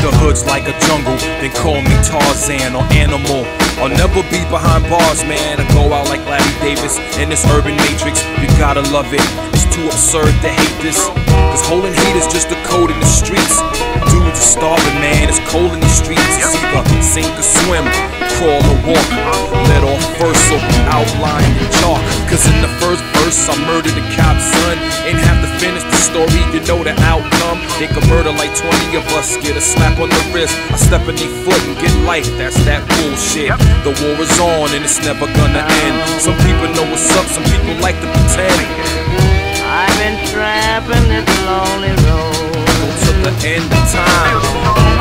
The hood's like a jungle, then call me Tarzan or Animal. I'll never be behind bars, man. I go out like Larry Davis in this urban matrix. You gotta love it, it's too absurd to hate this. Cause holding heat is just a code in the streets. Dudes are starving, man, it's cold in the streets. It's either sink or swim, crawl or walk. Let off first or outlined in chalk. Cause in the first verse I murdered a cop's son. Ain't have to finish the story, you know the outcome. They could murder like 20 of us, get a slap on the wrist. I step in their foot and get life, that's that bullshit. The war is on and it's never gonna end. Some people know what's up, some people like to pretend. I've been trapping this lonely road to the end of time.